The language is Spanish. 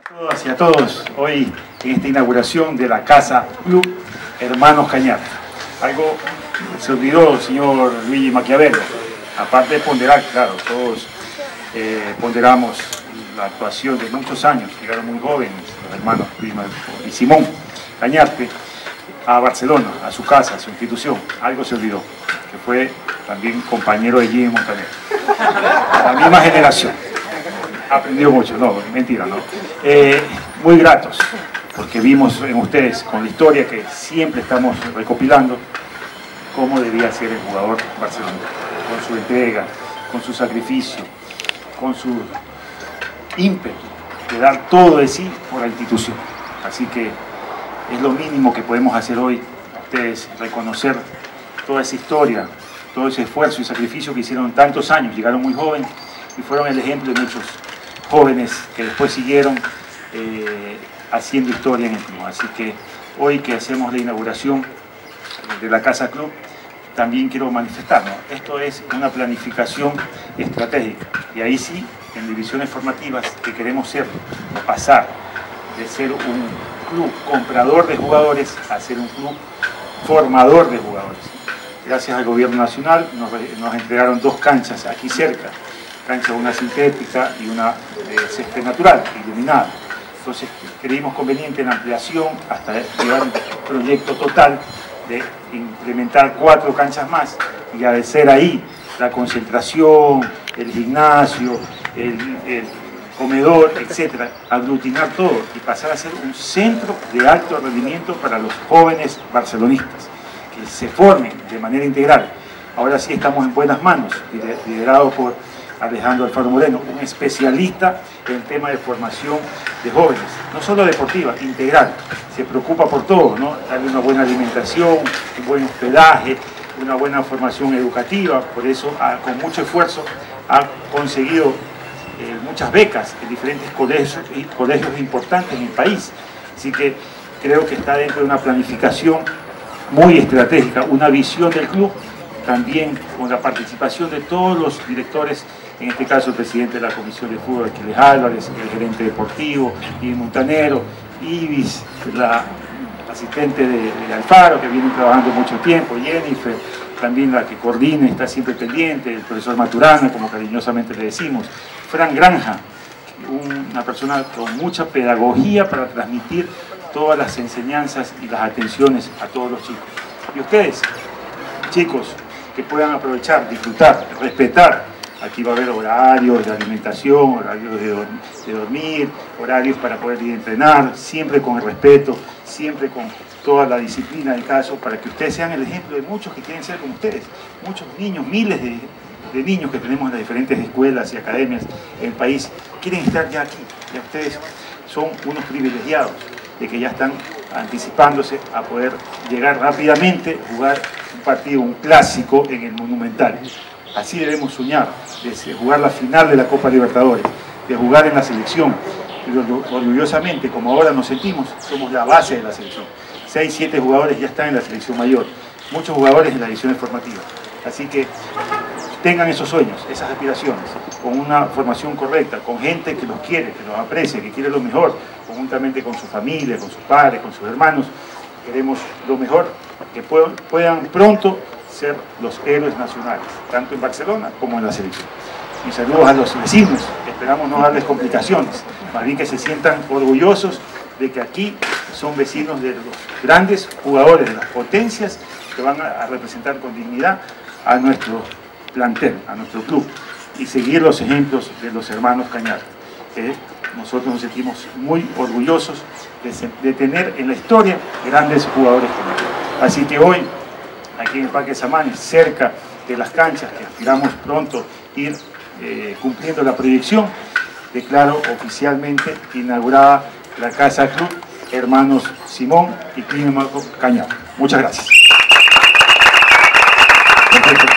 todas y a todos hoy en esta inauguración de la Casa Club Hermanos Cañar. Algo se olvidó, señor Luigi Maquiavelo, aparte de ponderar, claro, todos ponderamos la actuación de muchos años, llegaron muy jóvenes los hermanos Luigi y Simón Cañarte a Barcelona, a su casa, a su institución. Algo se olvidó, que fue también compañero de Jimmy Montaner, la misma generación. Aprendió mucho, no, mentira, no. Muy gratos, porque vimos en ustedes, con la historia que siempre estamos recopilando, cómo debía ser el jugador barcelonés, con su entrega, con su sacrificio, con su ímpetu de dar todo de sí por la institución. Así que es lo mínimo que podemos hacer hoy, ustedes, reconocer toda esa historia, todo ese esfuerzo y sacrificio que hicieron tantos años, llegaron muy jóvenes y fueron el ejemplo de muchos jóvenes que después siguieron haciendo historia en el club. Así que hoy que hacemos la inauguración de la Casa Club, también quiero manifestar, ¿no? Esto es una planificación estratégica, y ahí sí, en divisiones formativas, que queremos ser, o pasar de ser un club comprador de jugadores a ser un club formador de jugadores. Gracias al gobierno nacional nos entregaron 2 canchas aquí cerca, cancha una sintética y una césped natural, iluminada. Entonces creímos conveniente en ampliación hasta llevar un proyecto total de implementar 4 canchas más, y al ser ahí la concentración, el gimnasio, el comedor, etcétera, aglutinar todo y pasar a ser un centro de alto rendimiento para los jóvenes barcelonistas, que se formen de manera integral. Ahora sí estamos en buenas manos, liderado por Alejandro Alfaro Moreno, un especialista en el tema de formación de jóvenes, no solo deportiva, integral. Se preocupa por todo, ¿no? Darle una buena alimentación, un buen hospedaje, una buena formación educativa. Por eso, con mucho esfuerzo, ha conseguido muchas becas en diferentes colegios importantes en el país. Así que creo que está dentro de una planificación muy estratégica, una visión del club, también con la participación de todos los directores, en este caso el presidente de la Comisión de Fútbol, Aquiles Álvarez, el gerente deportivo, Jimmy Montanero, Ibis, la asistente de Alfaro, que viene trabajando mucho tiempo, Jennifer, también la que coordina, está siempre pendiente, el profesor Maturana, como cariñosamente le decimos, Fran Granja, una persona con mucha pedagogía para transmitir todas las enseñanzas y las atenciones a todos los chicos. Y ustedes, chicos, que puedan aprovechar, disfrutar, respetar. Aquí va a haber horarios de alimentación, horarios de dormir, horarios para poder ir a entrenar, siempre con el respeto, siempre con toda la disciplina del caso, para que ustedes sean el ejemplo de muchos que quieren ser como ustedes. Muchos niños, miles de niños que tenemos en las diferentes escuelas y academias en el país, quieren estar ya aquí. Ya ustedes son unos privilegiados de que ya están anticipándose a poder llegar rápidamente, jugar un partido, un clásico en el Monumental. Así debemos soñar, de jugar la final de la Copa Libertadores, de jugar en la selección. Y orgullosamente, como ahora nos sentimos, somos la base de la selección. 6, 7 jugadores ya están en la selección mayor, muchos jugadores en las divisiones formativas. Así que tengan esos sueños, esas aspiraciones, con una formación correcta, con gente que los quiere, que los aprecia, que quiere lo mejor, conjuntamente con su familia, con sus padres, con sus hermanos. Queremos lo mejor, que puedan pronto ser los héroes nacionales, tanto en Barcelona como en la selección. Mis saludos a los vecinos, esperamos no darles complicaciones, más bien que se sientan orgullosos de que aquí son vecinos de los grandes jugadores, de las potencias que van a representar con dignidad a nuestro plantel, a nuestro club, y seguir los ejemplos de los hermanos Cañar, que nosotros nos sentimos muy orgullosos de tener en la historia grandes jugadores como ellos. Así que hoy, aquí en el Parque Samanes, cerca de las canchas, que aspiramos pronto ir cumpliendo la proyección, declaro oficialmente inaugurada la Casa Club Hermanos Simón y Clímaco Cañar. Muchas gracias. Perfecto.